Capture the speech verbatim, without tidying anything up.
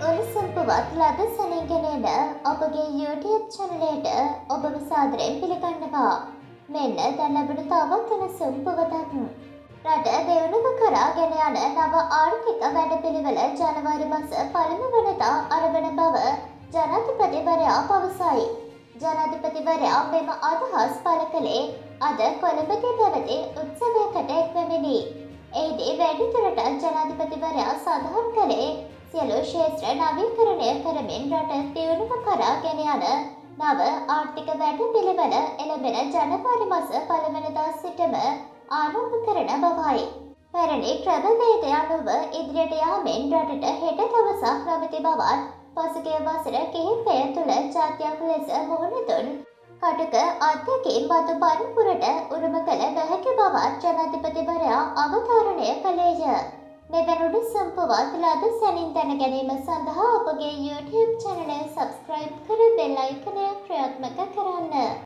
උණුසුම් පුවත් ලද සැනින්ගෙන එන ඔබගේ YouTube channel එකට ඔබව සාදරයෙන් පිළිගන්නවා. මෙන්න දැන් ලැබෙන තවත් උණුසුම් පුවතක්. රට දෙවනුව කරා ගෙන යන නව ආර්ථික වැඩපිළිවෙල ජනවාරි මාස පළමු වෙනිදා ආරම්භ බව ජනාධිපතිවරයා පවසයි. ජනාධිපතිවරයා මෙම අදහස් පළ කළේ අද කොළඹදී පැවති උත්සවයකට එක්වෙමිනි. එහිදී වැඩිදුරටත් ජනාධිපතිවරයා සඳහන් කළේ සියලු ක්ෂේත්‍ර නවීකරණය කරමින් රට දියුණුව කරා ගෙන යන නව ආර්ථික වැඩපිළිවෙල එළඹෙන ජනවාරි මාස පළමුවෙනිදා සිටම ආරම්භ කරන බවයි. පැරණි ක්‍රමවේද අනුව ඉදිරියට යාමෙන් රටට හෙට දවසක් පැවති බවත් පසුගිය වසර කිහිපය තුළ ජාත්‍යන්තර ලෙස මුහුණ දුන් කටක අධ්‍යක්ෂින් බදු පරපුරට උරුම කළ නොහැකි බවත් ජනාධිපතිවරයා අවධාරණය කළේය. මෙවැනි උණුසුම් පුවත් ලද සැනින් දැන ගැනීම සඳහා අපගේ YouTube channel එක subscribe කර බෙල් අයිකනය ක්‍රියාත්මක කරන්න.